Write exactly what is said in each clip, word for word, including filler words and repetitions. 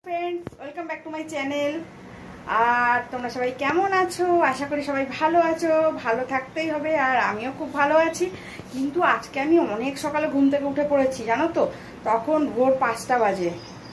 Friends welcome back to my channel. আর তোমরা সবাই কেমন আছো? আশা করি সবাই ভালো আছো। ভালো থাকতেই হবে, আর আমিও খুব ভালো আছি। কিন্তু আজকে আমি অনেক সকালে ঘুম থেকে উঠে পড়েছি, জানো তো। তখন ভোর পাঁচটা বাজে,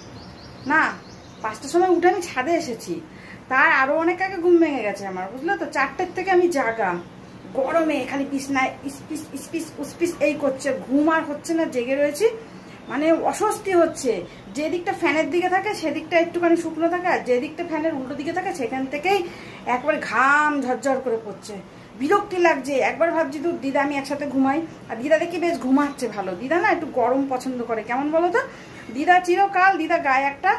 না পাঁচটার সময় উঠে আমি ছাদে এসেছি। তার আরো অনেক আগে ঘুম ভেঙে গেছে আমার, বুঝলে তো। চারটের থেকে আমি জাগা, গরমে খালি বিছনায় ইসপিস ইসপিস উসপিস এই করছে, ঘুম আর হচ্ছে না, জেগে রয়েছি। মানে অস্বস্তি হচ্ছে। যে দিকটা ফ্যানের দিকে থাকে সেদিকটা একটুখানি শুকনো থাকে, আর যে দিকটা ফ্যানের উল্টো দিকে থাকে সেখান থেকেই একবার ঘাম ঝরঝর করে পড়ছে, বিরক্তি লাগছে। একবার ভাবছি তো দিদা আমি একসাথে ঘুমাই, আর দিদা দেখি বেশ ঘুমাচ্ছে ভালো। দিদা না একটু গরম পছন্দ করে, কেমন বলো তো। দিদা চিরকাল দিদা গায়ে একটা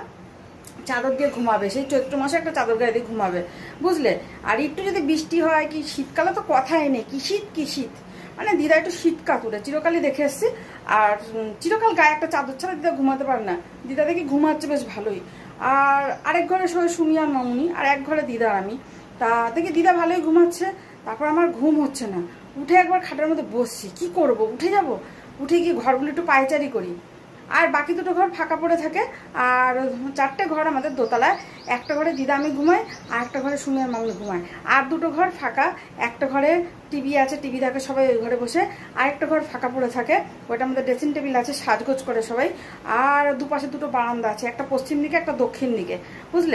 চাদর দিয়ে ঘুমাবে, সেই চৈত্র মাসে একটা চাদর গায়ে দিয়ে ঘুমাবে, বুঝলে। আর একটু যদি বৃষ্টি হয় কি শীতকালে তো কথাই নেই, কি শীত কি শীত। মানে দিদা একটু শীত কাতুরে, চিরকালই দেখে এসছি। আর চিরকাল গায়ে একটা চাদর ছাড়া দিদা ঘুমাতে পারে না। দিদা দেখি ঘুমাচ্ছে বেশ ভালোই। আর আরেক ঘরে সবাই সুমি আর মামুনি, আর এক ঘরে দিদা আর আমি। তা দেখি দিদা ভালোই ঘুমাচ্ছে। তারপর আমার ঘুম হচ্ছে না, উঠে একবার খাটের মধ্যে বসছি, কি করব, উঠে যাব। উঠে গিয়ে ঘরগুলো একটু পায়চারি করি। আর বাকি দুটো ঘর ফাঁকা পড়ে থাকে। আর চারটে ঘর আমাদের দোতলায়, একটা ঘরে দিদা আমি ঘুমাই, আর একটা ঘরে সুমি আর মামুনি ঘুমায়। আর দুটো ঘর ফাঁকা, একটা ঘরে টিভি আছে, টিভি থাকে সবাই ওই ঘরে বসে। আর একটা ঘর ফাঁকা পড়ে থাকে, ওইটা আমাদের ড্রেসিং টেবিল আছে, সাজগোজ করে সবাই। আর দুপাশে দুটো বারান্দা আছে, একটা পশ্চিম দিকে একটা দক্ষিণ দিকে, বুঝলে।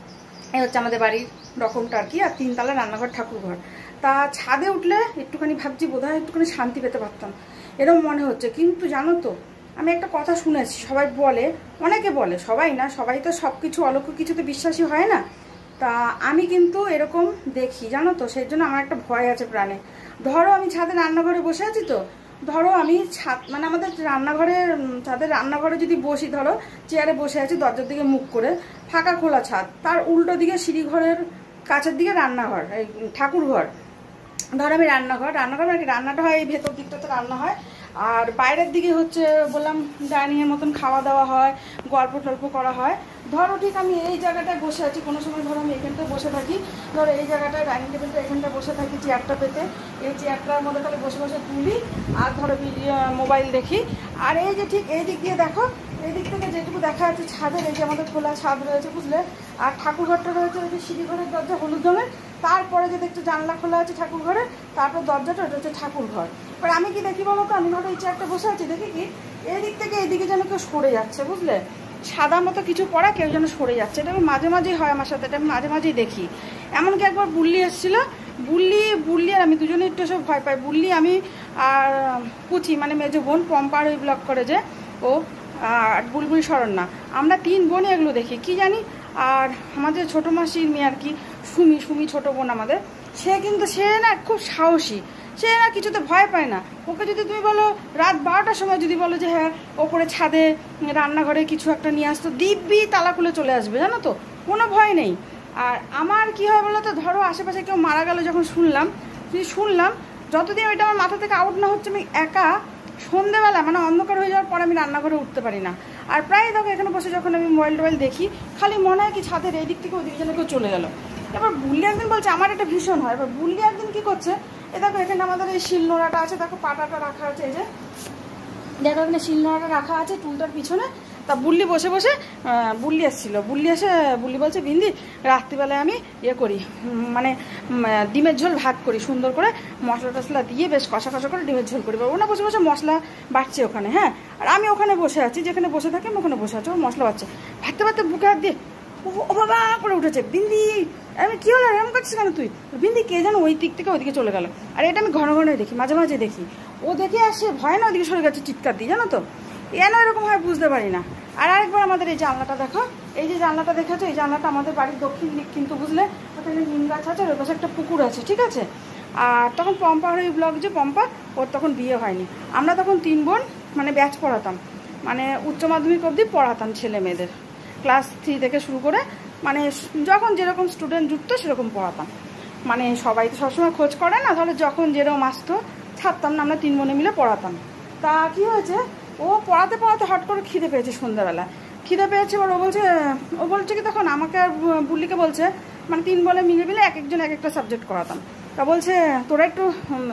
এই হচ্ছে আমাদের বাড়ির রকমটা আর কি। আর তিনতলা রান্নাঘর, ঠাকুর ঘর। তা ছাদে উঠলে একটুখানি ভাবছি বোধহয় একটুখানি শান্তি পেতে পারতাম, এরকম মনে হচ্ছে। কিন্তু জানো তো, আমি একটা কথা শুনেছি, সবাই বলে, অনেকে বলে, সবাই না, সবাই তো সব কিছু অলৌকিক কিছুতে বিশ্বাসী হয় না। তা আমি কিন্তু এরকম দেখি, জানো তো। সেই জন্য আমার একটা ভয় আছে প্রাণে। ধরো আমি ছাদে রান্নাঘরে বসে আছি, তো ধরো আমি ছাদ মানে আমাদের রান্নাঘরে, ছাদের রান্নাঘরে যদি বসি, ধরো চেয়ারে বসে আছি দরজার দিকে মুখ করে, ফাঁকা খোলা ছাদ, তার উল্টো দিকে সিঁড়ি ঘরের কাছের দিকে রান্নাঘর, এই ঠাকুর ঘর। ধরো আমি রান্নাঘর, রান্নাঘর আর কি, রান্নাটা হয় এই ভেতর দিকটাতে রান্না হয়। আর বাইরের দিকে হচ্ছে বললাম ডাইনিংয়ের মতন খাওয়া দাওয়া হয়, গল্প টল্প করা হয়। ধরো ঠিক আমি এই জায়গাটায় বসে আছি, কোনো সময় ধরো আমি এখানটায় বসে থাকি। ধরো এই জায়গাটায় ডাইনিং টেবিলটা এখানটায় বসে থাকি চেয়ারটা পেতে, এই চেয়ারটার মধ্যে খালি বসে বসে তুলি আর ধরো মোবাইল দেখি। আর এই যে ঠিক এই দিক দিয়ে দেখো, এই দিক থেকে যেটুকু দেখা যাচ্ছে ছাদের, এই যে আমাদের খোলা ছাদ রয়েছে, বুঝলে। আর ঠাকুর ঘরটা রয়েছে ওই যে সিঁড়ি ঘরের দরজা হলুদ রঙের, তারপরে যে দেখছো জানলা খোলা আছে ঠাকুর ঘরে, তারপর দরজাটা ওটা হচ্ছে ঠাকুর ঘর। এবার আমি কি দেখি বলো তো, আমি ধরো এই চেয়ারটা বসে আছি, দেখি কি এই দিক থেকে এইদিকে যেন কেউ সরে যাচ্ছে, বুঝলে। সাদা মতো কিছু পড়া, কেউ যেন সরে যাচ্ছে। এটা আমি মাঝে মাঝেই হয় আমার সাথে, এটা আমি মাঝে মাঝেই দেখি। এমনকি একবার বুল্লি এসেছিল, বুল্লি বুল্লি আর আমি দুজনে একটু সব ভয় পাই। বুল্লি আমি আর পুচি মানে মেজো বোন, পম্পার ওই ব্লগ করে যে ও, আর বুলবুল শরণ না, আমরা তিন বোনই এগুলো দেখি, কি জানি। আর আমাদের ছোটো মাসির মেয়ে আর কি, সুমি, সুমি ছোটো বোন আমাদের, সে কিন্তু সে না খুব সাহসী, সে না কিছুতে ভয় পায় না। ওকে যদি তুমি বলো রাত বারোটার সময় যদি বলো যে হ্যাঁ ওপরে ছাদে রান্নাঘরে কিছু একটা নিয়ে আসতো, দিব্যি তালা খুলে চলে আসবে, জানো তো, কোনো ভয় নেই। আর আমার কি হয় বলো তো, ধরো আশেপাশে কেউ মারা গেল যখন শুনলাম, যদি শুনলাম যতদিন ওইটা আমার মাথা থেকে আউট না হচ্ছে, আমি একা সন্ধ্যেবেলা মানে অন্ধকার হয়ে যাওয়ার পর আমি রান্নাঘরে উঠতে পারি না। আর প্রায় দেখো এখানে বসে যখন আমি মোবাইল টোবাইল দেখি, খালি মনে হয় কি ছাদের এই দিক থেকে ওই দিকে যেন কেউ চলে গেল। এবার বুল্লি একদিন বলছে, আমার একটা ভীষণ হয়। এবার বুল্লি একদিন কি করছে, এ দেখো এখানে আমাদের এই শিলনোড়াটা আছে, দেখো পাটাটা রাখা আছে, এই যে দেখো এখানে শিলনোড়াটা রাখা আছে টুলটার পিছনে। তা বুল্লি বসে বসে, বুল্লি এসেছিলো, বুল্লি এসে বুল্লি বলছে, বিন্দি রাত্রিবেলায় আমি ইয়ে করি, মানে ডিমের ঝোল ভাত করি, সুন্দর করে মশলা টশলা দিয়ে বেশ কষা কষা করে ডিমের ঝোল করি। ওনা বসে বসে মশলা বাটছে ওখানে, হ্যাঁ। আর আমি ওখানে বসে আছি, যেখানে বসে থাকি আমি ওখানে বসে আছি, ও মশলা বাটছে। ভাবতে ভাবতে বুকে হাত দিয়ে ও বাবা করে উঠেছে, বিন্দি আমি কী হলো এরকম করছিস কেন তুই? বিন্দি কে যেন ওই দিক থেকে ওইদিকে চলে গেল। আর এটা আমি ঘন ঘন দেখি, মাঝে মাঝে দেখি। ও দেখে আসে ভয় না ওইদিকে সরে গেছে চিৎকার দিয়ে, জানো তো। কেন এরকম হয় বুঝতে পারি না। আর আরেকবার আমাদের এই জানলাটা দেখো, এই যে জানলাটা দেখেছো, এই জানলাটা আমাদের বাড়ির দক্ষিণ দিক, কিন্তু বুঝলে ওখানে নিম গাছ আছে, ওর পাশে একটা পুকুর আছে, ঠিক আছে। আর তখন পম্পার ওই ব্লগ যে পম্পা, ওর তখন বিয়ে হয়নি। আমরা তখন তিন বোন মানে ব্যাচ পড়াতাম, মানে উচ্চ মাধ্যমিক অবধি পড়াতাম ছেলে মেয়েদের, ক্লাস থ্রি থেকে শুরু করে, মানে যখন যেরকম স্টুডেন্ট জুটতো সেরকম পড়াতাম। মানে সবাই তো সবসময় খোঁজ করে না, তাহলে যখন যেরকম আসতো ছাড়তাম না, আমরা তিন বোনে মিলে পড়াতাম। তা কী হয়েছে, ও পড়াতে পড়াতে হট করে খিদে পেয়েছে, সন্ধ্যাবেলা খিদে পেয়েছে। এবার ও বলছে ও বলছে কি তখন আমাকে আর বুল্লিকে বলছে, মানে তিন বলে মিলে মিলে এক একজন এক একটা সাবজেক্ট করাতাম। তা বলছে তোরা একটু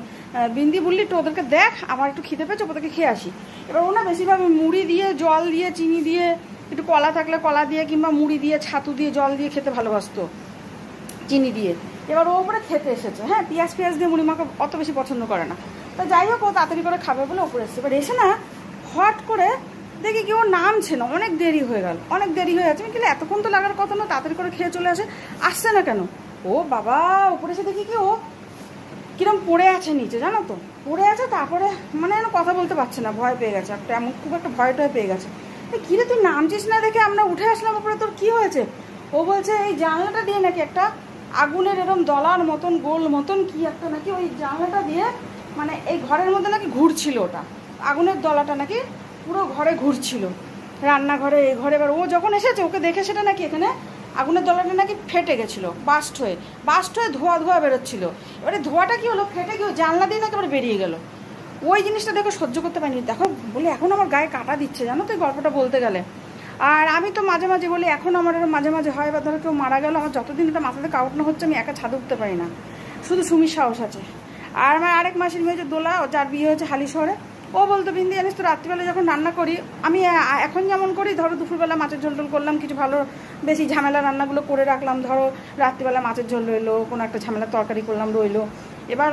বিন্দি বুল্লি তো ওদেরকে দেখ, আমার একটু খিদে পেয়েছে, ওদেরকে খেয়ে আসি। এবার ও না বেশিরভাগ মুড়ি দিয়ে, জল দিয়ে, চিনি দিয়ে একটু কলা থাকলে কলা দিয়ে কিংবা মুড়ি দিয়ে ছাতু দিয়ে জল দিয়ে খেতে ভালোবাসতো, চিনি দিয়ে। এবার ও উপরে খেতে এসেছে, হ্যাঁ পেঁয়াজ পেঁয়াজ দিয়ে মুড়ি মাখা অত বেশি পছন্দ করে না। তো যাই হোক ও তাড়াতাড়ি করে খাবে বলে ওপরে এসছে। এবার এসে না হট করে দেখি কি ও নামছে না, অনেক দেরি হয়ে গেল, অনেক দেরি হয়ে যাচ্ছে। কিন্তু এতক্ষণ তো লাগার কথা না, তাড়াতাড়ি করে খেয়ে চলে আসে, আসছে না কেন? ও বাবা উপরে এসে দেখি কি ও কিরম পড়ে আছে নিচে, জানো তো, পড়ে আছে। তারপরে মানে যেন কথা বলতে পারছে না, ভয় পেয়ে গেছে একটা, এমন খুব একটা ভয় টয় পেয়ে গেছে। কিরে তুই নামছিস না দেখে আমরা উঠে আসলাম উপরে, তোর কি হয়েছে? ও বলছে এই জানলাটা দিয়ে নাকি একটা আগুনের এরম দলার মতন গোল মতন কি একটা নাকি ওই জানলাটা দিয়ে মানে এই ঘরের মধ্যে নাকি ঘুরছিল, ওটা আগুনের দলাটা নাকি পুরো ঘরে ঘুরছিল, রান্নাঘরে এই ঘরে। এবার ও যখন এসেছে ওকে দেখে সেটা নাকি এখানে আগুনের দলাটা নাকি ফেটে গেছিলো, বাস্ট হয়ে বাস্ট হয়ে ধোয়া ধোয়া বেরোচ্ছিল। এবারে ধোয়াটা কি হলো, ফেটে গিয়ে জানলা দিয়ে নাকি এবার বেরিয়ে গেল। ওই জিনিসটা দেখো সহ্য করতে পারিনি, দেখো বলে এখন আমার গায়ে কাটা দিচ্ছে, জানো তো এই গল্পটা বলতে গেলে। আর আমি তো মাঝে মাঝে বলি, এখন আমার মাঝে মাঝে হয়, বা ধরো কেউ মারা গেল, আমার যতদিন এটা মাথা থেকে আউট না হচ্ছে আমি একা ছাদে উঠতে পারি না, শুধু সুমির সাহস আছে। আর আমার আরেক মাসির মেয়ে যে দোলা, যার বিয়ে হয়েছে হালি শহরে, ও বলতো বিন্দি জানিস তো রাত্রিবেলা যখন রান্না করি আমি এখন যেমন করি, ধরো দুপুরবেলা মাছের ঝোল টোল করলাম, কিছু ভালো বেশি ঝামেলা রান্নাগুলো করে রাখলাম, ধরো রাত্রিবেলা মাছের ঝোল রইলো, কোনো একটা ঝামেলার তরকারি করলাম রইলো। এবার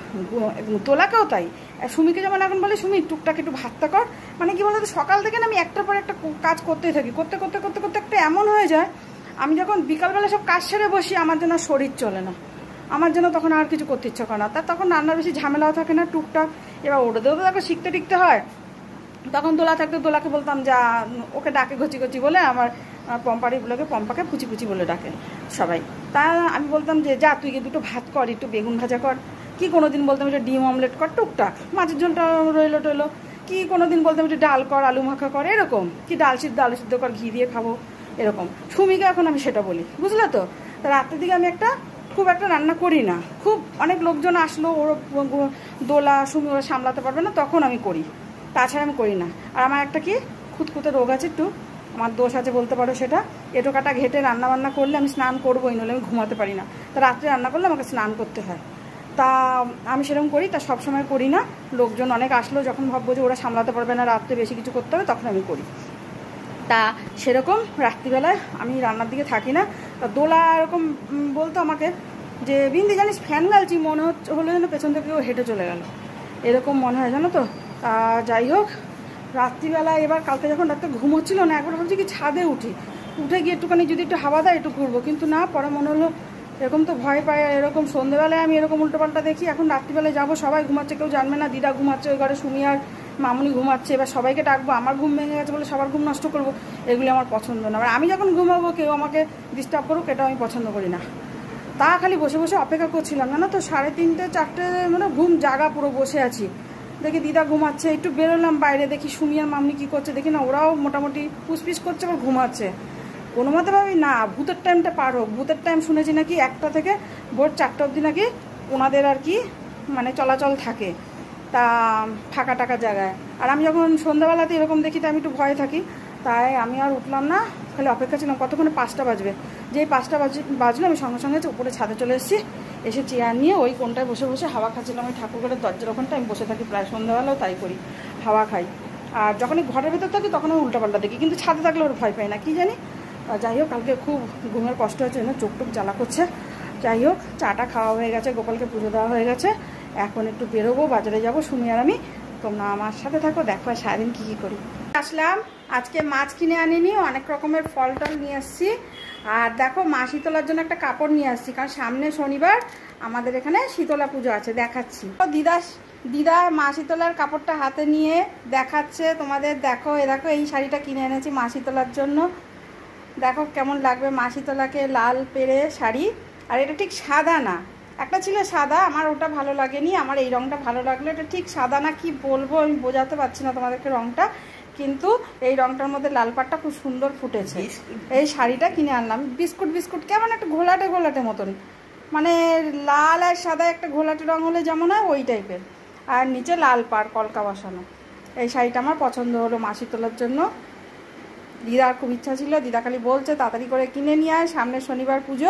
তোলাকেও তাই, সুমিকে যেমন এখন বলে সুমি টুকটাক একটু ভাতটা কর, মানে কি বলতো সকাল থেকে না আমি একটার পর একটা কাজ করতেই থাকি, করতে করতে করতে করতে একটা এমন হয়ে যায় আমি যখন বিকালবেলা সব কাজ সেরে বসি আমার যেন শরীর চলে না, আমার যেন তখন আর কিছু করতে ইচ্ছা করে না। তার তখন রান্নার বেশি ঝামেলাও থাকে না, টুকটাক। এবার ওটাতেও তো দেখো শিখতে টিকতে হয়। তখন দোলা থাকতে দোলাকে বলতাম যা, ওকে ডাকে ঘচি ঘচি বলে, আমার পম্পারিগুলোকে পম্পাকে ফুচি ফুচি বলে ডাকে সবাই। তা আমি বলতাম যে যা তুই দুটো ভাত কর, একটু বেগুন ভাজা কর, কি কোনো দিন বলতাম একটু ডিম অমলেট কর, টুকটাক মাছের ঝোলটা রইলো টইলো, কি কোনো দিন বলতাম একটু ডাল কর, আলু মাখা কর, এরকম কি ডাল সিদ্ধ আলু সিদ্ধ কর, ঘি দিয়ে খাবো, এরকম। সুমিকে এখন আমি সেটা বলি, বুঝলে তো। রাতের দিকে আমি একটা খুব একটা রান্না করি না, খুব অনেক লোকজন আসলো, ওর দোলা সুমি ওরা সামলাতে পারবে না, তখন আমি করি, তাছাড়া আমি করি না। আর আমার একটা কি খুঁতখুঁতে রোগ আছে, একটু আমার দোষ আছে বলতে পারো সেটা, এটো কাটা ঘেটে রান্না বান্না করলে আমি স্নান করবোই, নইলে আমি ঘুমাতে পারি না। তা রাত্রে রান্না করলে আমাকে স্নান করতে হয়, তা আমি সেরকম করি, তা সবসময় করি না। লোকজন অনেক আসলো, যখন ভাববো যে ওরা সামলাতে পারবে না, রাত্রে বেশি কিছু করতে হবে, তখন আমি করি। তা সেরকম রাত্রিবেলায় আমি রান্নার দিকে থাকি না। তা দোলা এরকম বলতো আমাকে যে বিন্দি জানিস ফ্যান গালছি, মনে হচ্ছে হলো যেন পেছন থেকে ও হেঁটে চলে গেল, এরকম মনে হয় জানো তো। যাই হোক রাত্রিবেলা এবার কালকে যখন রাত্রে ঘুম হচ্ছিল না, একবার ভাবছি কি ছাদে উঠি, উঠে গিয়ে একটুখানি যদি একটু হাওয়া দেয় একটু ঘুরবো, কিন্তু না, পরে মনে হলো এরকম তো ভয় পায়, এরকম সন্ধ্যেবেলায় আমি এরকম উল্টোপাল্টা দেখি, এখন রাত্রিবেলায় যাবো, সবাই ঘুমাচ্ছে, কেউ জানবে না, দিদা ঘুমাচ্ছে ওই ঘরে, সুমি আর মামুনি ঘুমাচ্ছে, এবার সবাইকে ডাকবো, আমার ঘুম ভেঙে গেছে বলে সবার ঘুম নষ্ট করবো, এগুলি আমার পছন্দ না। আর আমি যখন ঘুমাবো কেউ আমাকে ডিস্টার্ব করুক, এটা আমি পছন্দ করি না। তা খালি বসে বসে অপেক্ষা করছিলাম, জানো তো, সাড়ে তিনটে চারটে মানে ঘুম জাগা পুরো বসে আছি, দেখি দিদা ঘুমাচ্ছে, একটু বেরোলাম বাইরে, দেখি সুমি আর মামনি কী করছে, দেখি না ওরাও মোটামুটি পুষপিস করছে, আবার ঘুমাচ্ছে। কোনো মতে ভাবি না ভূতের টাইমটা পার হোক, ভূতের টাইম শুনেছি নাকি একটা থেকে ভোর চারটা অবধি নাকি ওনাদের আর কি মানে চলাচল থাকে, তা ফাঁকা টাকা জায়গায়। আর আমি যখন সন্ধ্যাবেলাতে এরকম দেখি তো আমি একটু ভয়ে থাকি, তাই আমি আর উঠলাম না, খালি অপেক্ষা ছিলাম কতক্ষণে পাঁচটা বাজবে। যেই পাঁচটা বাজ বাজলো আমি সঙ্গে সঙ্গে উপরে ছাদে চলে এসেছি, এসে চেয়ার নিয়ে ওই কোনটায় বসে বসে হাওয়া খাচ্ছিলাম, ওই ঠাকুরঘরের দরজার ওখানটা আমি বসে থাকি, প্রায় সন্ধ্যাবেলাও তাই করি, হাওয়া খাই। আর যখনই ঘরের ভেতর থাকি তখন আমি উল্টাপাল্টা দেখি, কিন্তু ছাদে থাকলে ওর ভয় পাই না, কি জানি। যাই হোক কালকে খুব ঘুমের কষ্ট হচ্ছে না, চোখ টোক জ্বালা করছে। যাই হোক চাটা খাওয়া হয়ে গেছে, গোপালকে পুজো দেওয়া হয়ে গেছে, এখন একটু বেরোবো, বাজারে যাবো সুমি আর আমি, তোমরা আমার সাথে থাকো, দেখো সারাদিন কী কী করি। আসলাম আজকে মাছ কিনে আনিনি, অনেক রকমের ফল টল নিয়ে আসছি। আর দেখো মা শীতলার জন্য একটা কাপড় নিয়ে আসছি, কারণ সামনে শনিবার আমাদের এখানে শীতলা পুজো আছে, দেখাচ্ছি। দিদা দিদা মা শীতলার কাপড়টা হাতে নিয়ে দেখাচ্ছে তোমাদের, দেখো এ দেখো এই শাড়িটা কিনে এনেছি মা শীতলার জন্য, দেখো কেমন লাগবে মা শীতলাকে, লাল পেরে শাড়ি। আর এটা ঠিক সাদা না, একটা ছিল সাদা, আমার ওটা ভালো লাগেনি, আমার এই রঙটা ভালো লাগলো। এটা ঠিক সাদা না, কি বলবো আমি বোঝাতে পারছি না তোমাদেরকে রঙটা, কিন্তু এই রঙটার মধ্যে লাল পাটটা খুব সুন্দর ফুটেছে। এই শাড়িটা কিনে আনলাম, বিস্কুট বিস্কুট কেমন একটা ঘোলাটে ঘোলাটে মতন, মানে লাল আর সাদা একটা ঘোলাটে রঙ হলে যেমন হয় ওই টাইপের, আর নিচে লাল পাড় কলকা বসানো। এই শাড়িটা আমার পছন্দ হলো মা শীতলার জন্য, দিদার খুব ইচ্ছা ছিল, দিদা খালি বলছে তাড়াতাড়ি করে কিনে নিয়ে আয়, সামনে শনিবার পুজো।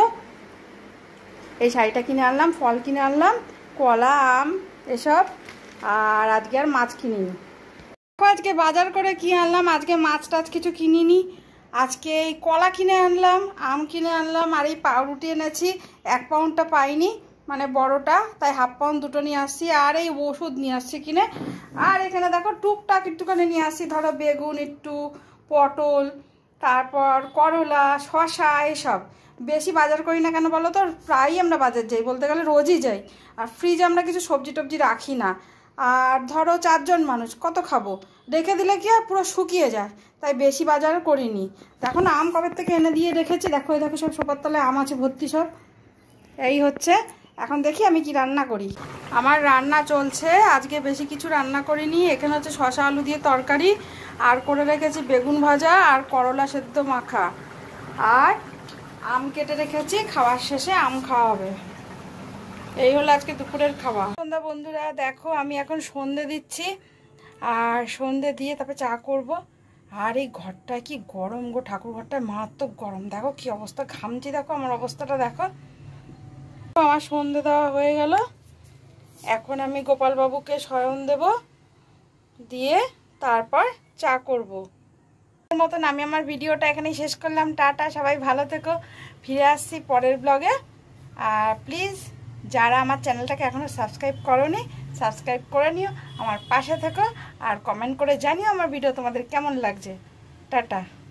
এই শাড়িটা কিনে আনলাম, ফল কিনে আনলাম, কলা আম এসব, আর আজকে আর মাছ কিনিনি। আজকে বাজার করে কি আনলাম, আজকে মাছ টাছ কিছু কিনিনি, আজকে এই কলা কিনে আনলাম, আম কিনে আনলাম, আর এই পাউরুটি এনেছি। এক পাউন্ডটা পাইনি, মানে বড়টা, তাই হাফ পাউন্ড দুটো নিয়ে আসছি। আর এই ওষুধ নিয়ে আসছি কিনে। আর এখানে দেখো টুকটাক একটুখানি নিয়ে আসছি, ধরো বেগুন একটু, পটল, তারপর করলা, শশা, এসব। বেশি বাজার করি না কেন বলো তো, প্রায়ই আমরা বাজার যাই, বলতে গেলে রোজই যাই। আর ফ্রিজে আমরা কিছু সবজি টবজি রাখি না। আর ধরো চারজন মানুষ কত খাবো, রেখে দিলে কি আর পুরো শুকিয়ে যায়, তাই বেশি বাজার করিনি। দেখো না আম কবে থেকে এনে দিয়ে রেখেছি, দেখো এই দেখো সব সোপার তলায় আম আছে ভর্তি সব। এই হচ্ছে, এখন দেখি আমি কি রান্না করি। আমার রান্না চলছে, আজকে বেশি কিছু রান্না করিনি। এখানে হচ্ছে শসা আলু দিয়ে তরকারি, আর করে রেখেছি বেগুন ভাজা আর করলা সেদ্ধ মাখা, আর আম কেটে রেখেছি, খাওয়ার শেষে আম খাওয়া হবে। এই হলো আজকে দুপুরের খাওয়া। সন্ধ্যা বন্ধুরা দেখো, আমি এখন সন্ধে দিচ্ছি, আর সন্ধে দিয়ে তারপরে চা করব। আর এই ঘরটা কি গরম গো, ঠাকুর ঘরটা মারাত্মক গরম। দেখো কি অবস্থা, ঘামছি, দেখো আমার অবস্থাটা দেখো। আমার সন্ধে দেওয়া হয়ে গেল, এখন আমি গোপালবাবুকে শয়ন দেব, দিয়ে তারপর চা করব। মতন আমি আমার ভিডিওটা এখানেই শেষ করলাম। টাটা, সবাই ভালো থেকো, ফিরে আসছি পরের ব্লগে। আর প্লিজ যারা আমার চ্যানেলটাকে এখনও সাবস্ক্রাইব করোনি, সাবস্ক্রাইব করে নিও, আমার পাশে থেকো, আর কমেন্ট করে জানিও আমার ভিডিও তোমাদের কেমন লাগছে। টাটা।